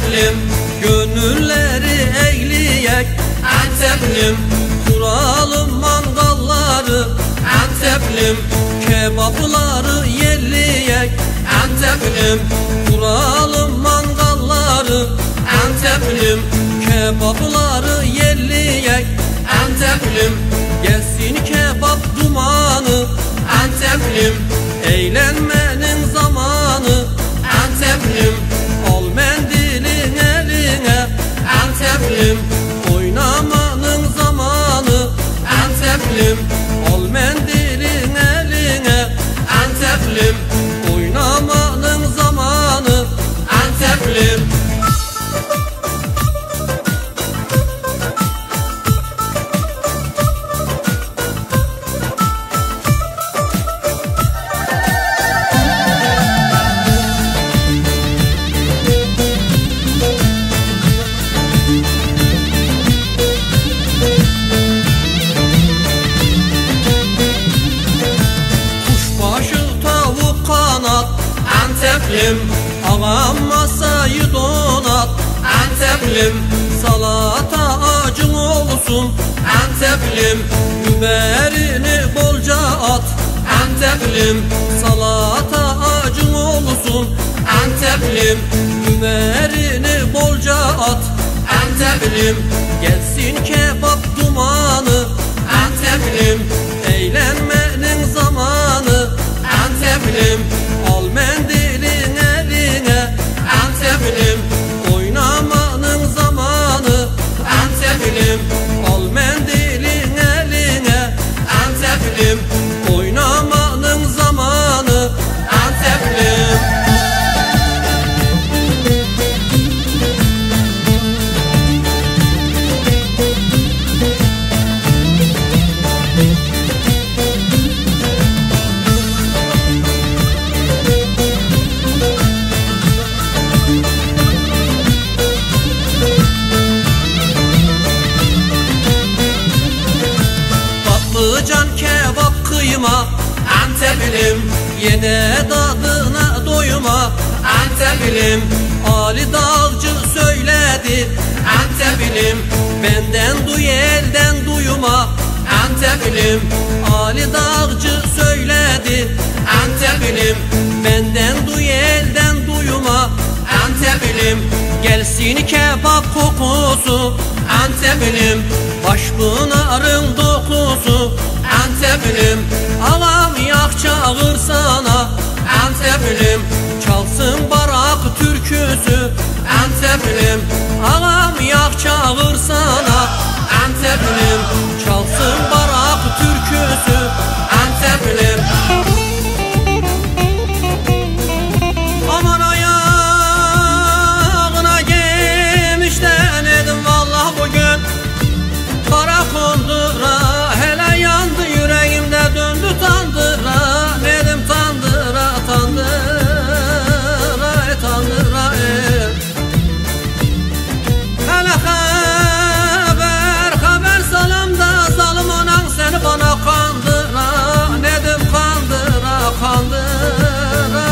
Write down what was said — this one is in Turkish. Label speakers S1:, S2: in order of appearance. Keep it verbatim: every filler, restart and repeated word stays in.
S1: Anteplim, gönülleri eyleyek. Anteplim, kuralım mangalları. Anteplim, kebapları yelleyek. Anteplim, kuralım mangalları. Anteplim, kebapları yelleyek. Anteplim, gelsin kebap dumanı. Anteplim, eğlenmenin zamanı. Anteplim, al mendilin eline. Anteplim, oynamanın zamanı. Anteplim, al mendilin eline. Anteplim, oynamanın zamanı. Anteplim. Anteplim, ağam masayı donat. Anteplim, salata acın olsun. Anteplim, biberini bolca at. Anteplim, salata acın olsun. Anteplim, biberini bolca at. Anteplim, gelsin kebap dumanı. Anteplim, eğlenmenin zamanı. Anteplim, al mendilin eline. Anteplim, oynamanın zamanı. Anteplim, al mendilin eline. Anteplim, oynamanın zamanı. Anteplim. Patlıcan kebap kıyma. Anteplim, yine tadına doyuma. Anteplim, Ali Dağcı söyledi. Anteplim, benden duy elden duyuma. Anteplim, Ali Dağcı söyledi. Anteplim, benden duy elden duyuma. Anteplim, gelsin kebap kokusu. Anteplim, Başpınar'ın dokusu. Anteplim, ağam yak çağır sana. Anteplim, çalsın barak türküsü. Anteplim, ağam yak çağır sana. Anteplim, çalsın barak türküsü. Anteplim. Aman ayağına gelmişten edim vallahi bugün. Kara kondura hele yandı yüreğimde, döndü tandıra. Edim tandıra tandıra e tandıra e. Hele haber haber salam da zalim anan seni bana kandıra. Nedim kandıra kandıra